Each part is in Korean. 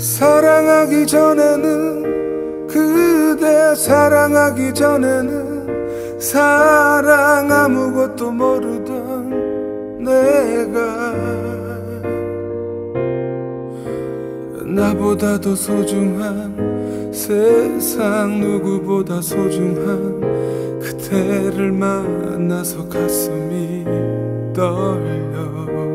사랑하기 전에는, 그대 사랑하기 전에는 사랑 아무것도 모르던 내가 나보다도 소중한, 세상 누구보다 소중한 그대를 만나서 가슴이 떨려.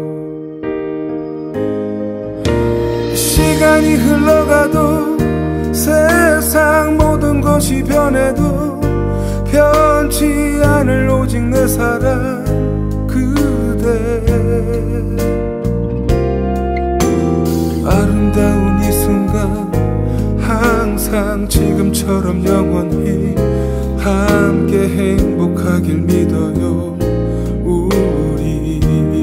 시간이 흘러가도 세상 모든 것이 변해도 변치 않을 오직 내 사랑 그대. 아름다운 이 순간 항상 지금처럼 영원히 함께 행복하길 믿어요 우리.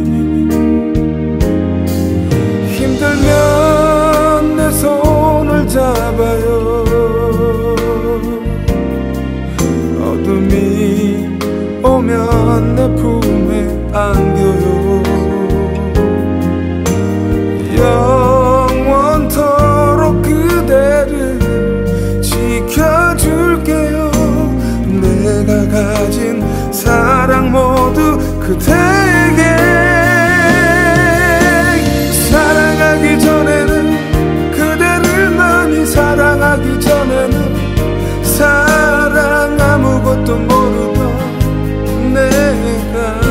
힘들면 내 손을 잡아요. 어둠이 오면 내 품에 안겨요. 영원토록 그대를 지켜줄게요. 내가 가진 사랑 모두 그대에게. 사랑하기 전에는, 그대를 많이 사랑하기 전에는 사랑 아무것도 모르던 내가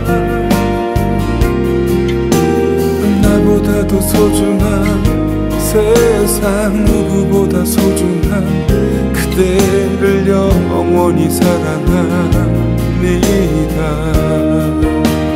나보다도 소중한, 세상 누구보다 소중한 그대를 영원히 사랑합니다.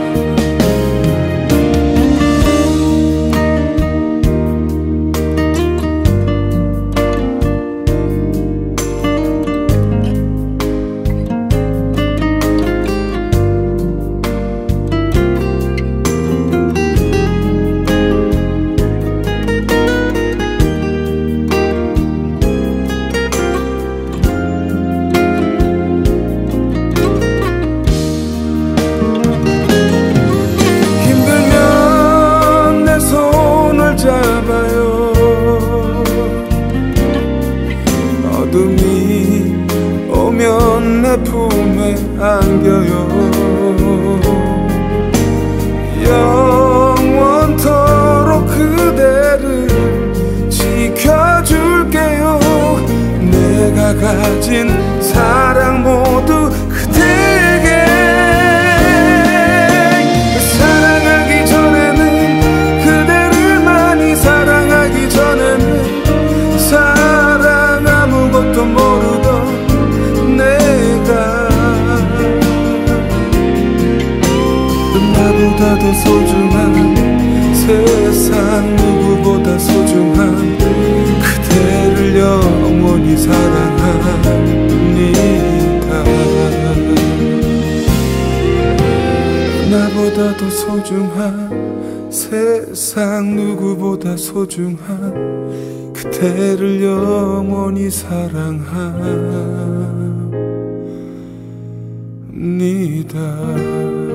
잡아요. 어둠이 오면 내 품에 안겨요. 영원토록 그대를 지켜줄게요. 내가 가진 사랑 모두 그대에게. 사랑하기 전에는, 사랑하기 전에는 사랑 아무것도 모르던 내가 나보다도 소중한, 세상 누구보다 소중한 그대를 영원히 사랑합니다. 나보다도 소중한, 세상 누구보다 소중한 그대를 영원히 사랑합니다.